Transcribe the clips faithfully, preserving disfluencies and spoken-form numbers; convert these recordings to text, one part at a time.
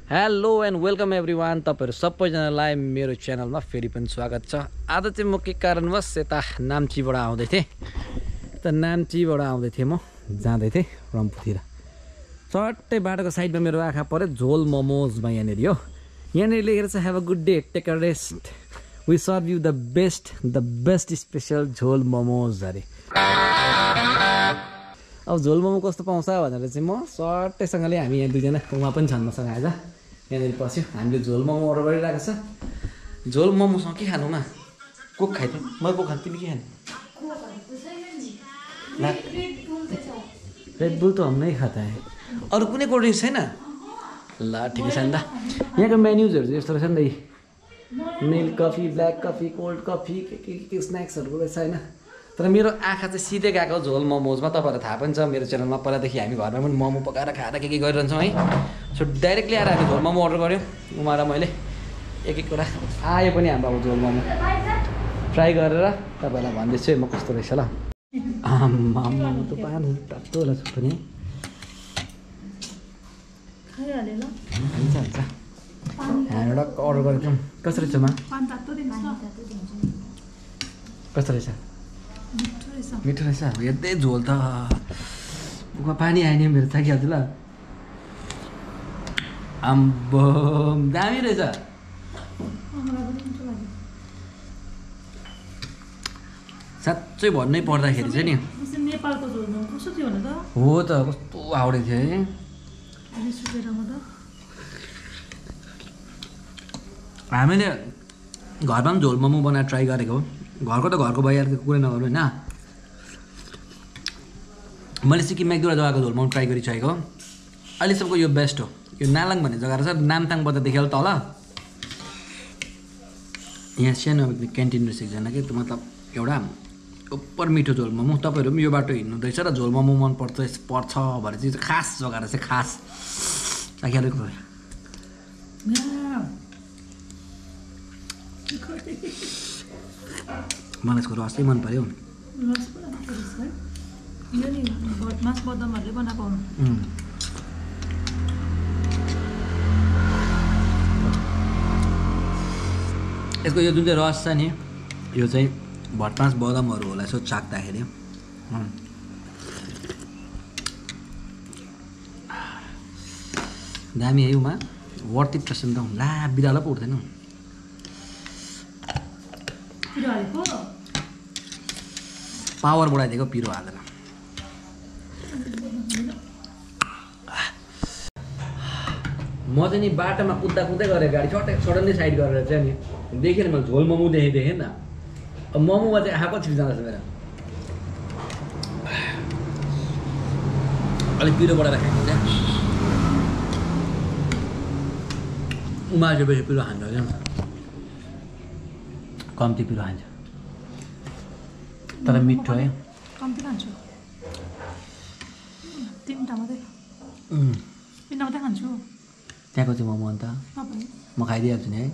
Hello and welcome everyone, तपाईहरु सबैजनालाई मेरो च्यानलमा फेरि पनि स्वागत छ। आज चाहिँ म के कारणवश यता नाम्चीबाट आउँदै थिएँ। त नाम्चीबाट आउँदै थिएँ, म जाँदै थिएँ रम्फूतिर। चट्टै बाटोको साइडमा मेरो आँखा पर्यो झोल मोमोजमा। यहाँनिर हो, यहाँनिर लेखेर छ have a good day, take a rest, we serve you the best the best special jhol momos अरे। अब झोल मोमो कस्तो पाउँछ भनेर चाहिँ म सट्टैसँगले हामी यहाँ दुईजना उहाँ पनि छन् मसँग आज यहाँनिर पस्यो। हामीले झोल मोमो अर्डर गरिरहेको छ। झोल मोमोसँग के खानुमा कोक खाइ त म कोक खानु, तिमी के खाने? रेड बुल त हम नै खाता है। अरू कुनै कोल्ड ड्रिङ्क्स छैन? ल ठिकै छ नि त। यहाँको मेन्युजहरू चाहिँ यस्तो रहेछ नि त, milk coffee, black coffee, cold coffee, के के के स्न्याक्सहरूको रहेछ होइन। तर मेरो आँखा चाहिँ सिधै गएको झोल मोमोजमा। तपाईँहरूलाई थाहा पनि छ मेरो च्यानलमा पहिलादेखि हामी घरमा पनि मोमो पकाएर खाएर के के गरिरहन्छौँ है। सो डाइरेक्टली आएर हामी झोल मोमो अर्डर गऱ्यौँ। उमा र मैले एक एक कुरा आयो पनि हाम्रो अब झोल मोमो ट्राई गरेर तपाईँहरूलाई भन्दैछु म कस्तो रहेछ ल। आम्मा त पानी तातो होला पनि हुन्छ हुन्छ। हामीबाट अर्डर गरेको थियौँ। कस्तो रहेछ मा? कस्तो रहेछ? मिठो रहेछ। हेर्दै झोल त मुखमा पानी आयो नि, मेरो थाकिहाल्छ ल। आम्बो दामी रहेछ। साँच्चै भन्नै पर्दाखेरि चाहिँ नि नेपालको झोल मोमो कस्तो थियो भने त हो त कस्तो हाउडे थियो है। हामीले घरमा पनि झोल मोमो बनाएर ट्राई गरेको हो। घरको त घरको भइहाल्छ, कुरै नगर्नु होइन। मैले सिक्किममा एक दुईवटा जग्गाको झोल मोमो ट्राई गरिसकेको। अहिलेसम्मको यो बेस्ट हो। यो नालाङ भन्ने जग्गा रहेछ, नामथाङबाट देखेर तल यहाँ सानो क्यान्टिन रहेछ एकजना कि, मतलब एउटा उपर मिठो झोल मोमो। तपाईँहरू पनि यो बाटो हिँड्नुहुँदैछ र झोल मोमो मन पर्छ पर्छ भने चाहिँ खास जग्गा रहेछ, खास राखिहालेको भयो। मलाई यसको रस चाहिँ मन पऱ्यो। यसको यो जुन चाहिँ रस छ नि, यो चाहिँ भटमास बदामहरू होला यसो चाख्दाखेरि। दामी है उमा, वर्ती पर्सेन्ट त ला बिरालो पो उठ्दैन। पावर बढाइदिएको पिरो हालेर। म चाहिँ नि बाटोमा कुद्दा कुद्दै गरेँ गाडी, सटै सडनली साइड गरेर चाहिँ नि देखेँ नि मैले झोल मोमो देखेँ देखेँ नि त। अब मोमोमा चाहिँ आँखा छिर्छ जाँदैछ मेरो। अलिक पिरो बढाएर खाइन्छ क्या। उमा चाहिँ बेसी पिरो खान्छ क्या, कम्ती पिरो खान्छ तर मिठो है। कम्ती खान्छु, तिनवटा मात्रै तिनवटा मात्रै खान्छु त्यहाँको चाहिँ मोमो। अन्त म खाइदिइहाल्छु नि है।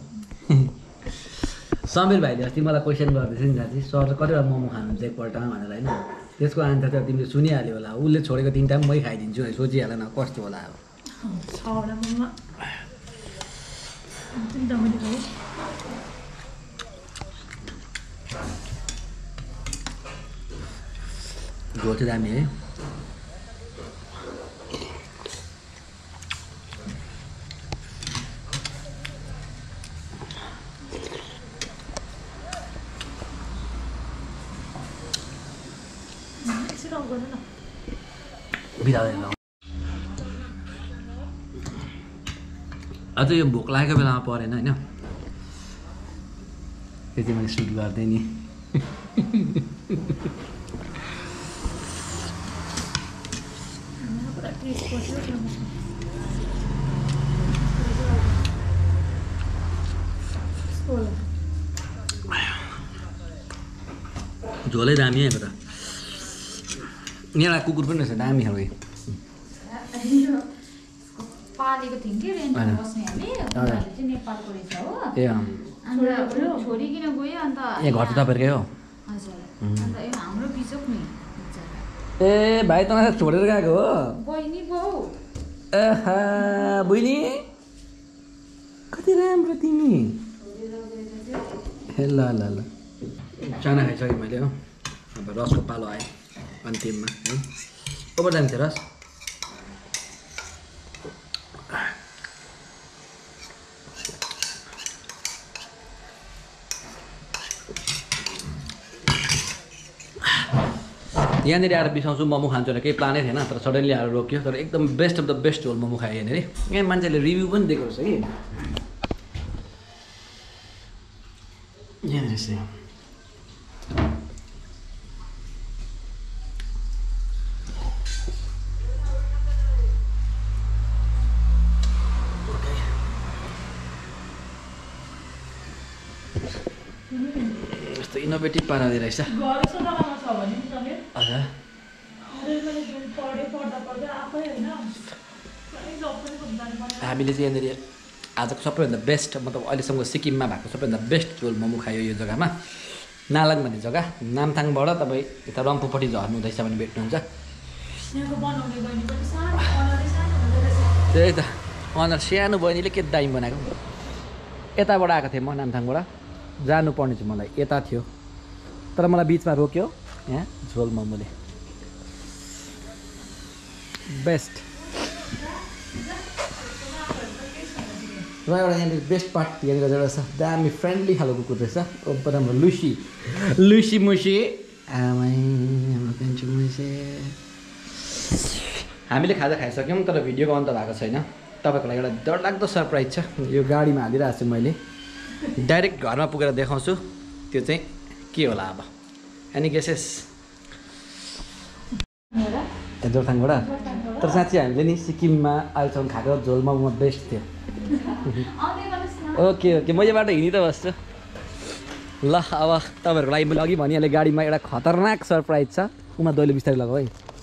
समीर भाइले अस्ति मलाई क्वेसन गर्दैछ नि साथी, सर कतिवटा मोमो खानुहुन्छ एकपल्टमा भनेर होइन। त्यसको आन्सर चाहिँ तिमीले सुनिहाल्यो होला। उसले छोडेको तिनवटा पनि मै खाइदिन्छु है, सोचिहाल न कस्तो होला। अब छवटा मोमो तिनवटा मैले खाएँ। झोल चाहिँ दामी है। अझ यो भोक लागेको बेलामा परेन होइन, त्यो चाहिँ मैले सुट गर्दै नि। झोलै दामी है त। यहाँ कुकुर पनि रहेछ दामी खालको। पालेको थियौँ कि रेन्टमा बस्ने हामी, उनीहरूले चाहिँ नेपालको रहेछ हो। ए अन्त छोडिकन गयो। अन्त ए घर त तपाईँहरूकै हो? हजुर। अन्त यो हाम्रो बिचोक नि। ए भाइ तपाईँ छोडेर गएको हो? बहिनी बाउ। बहिनी कति राम्रो तिमी ए ल ल ल चाना खाइसकेँ मैले हो अब रसको पालो आयो अन्तिममा है ओभर जान्थ्यो रस यहाँनिर आएर बिसाउँछु मोमो खान्छु र केही प्लानै थिएन तर सडनली आएर रोक्यो तर एकदम बेस्ट अफ द बेस्ट झोल मोमो खाएँ यहाँनिर यहाँ मान्छेले रिभ्यू पनि दिएको रहेछ कि यहाँनिर चाहिँ यस्तो इनोभेटिभ पाराले रहेछ हजुर हामीले चाहिँ यहाँनिर आजको सबैभन्दा बेस्ट मतलब अहिलेसम्म सिक्किममा भएको सबैभन्दा बेस्ट झोल मोमो खायो यो जग्गामा नालाङ भन्ने जग्गा नामथाङबाट तपाईँ यता रम्फूपट्टि झर्नु हुँदैछ भने भेट्नुहुन्छ त्यही त अनर सानो बहिनीले के दाइम बनाएको यताबाट आएको थिएँ म नामथाङबाट जानुपर्ने चाहिँ मलाई यता थियो तर मलाई बिचमा रोक्यो यहाँ झोल मोमोले बेस्ट र एउटा यहाँनिर बेस्ट पार्ट यहाँनिर एउटा छ दामी फ्रेन्डली खालको कुकुर रहेछ अब राम्रो लुसी लुसी मुसी आमै मुसी हामीले खाजा खाइसक्यौँ तर भिडियोको अन्त भएको छैन तपाईँको लागि एउटा डरलाग्दो सरप्राइज छ यो गाडीमा हालिरहेको छु मैले डाइरेक्ट घरमा पुगेर देखाउँछु त्यो चाहिँ के होला अब एनी गेसेस ए जोरथाङबाट तर साँच्चै हामीले नि सिक्किममा अहिलेसम्म खाएको झोल मोमो बेस्ट थियो ओके ओके म योबाट हिँडी त बस्छु ल अब तपाईँहरूको लागि मैले अघि भनिहालेँ गाडीमा एउटा खतरनाक सरप्राइज छ उमा दैलो बिस्तारै लगाऊ है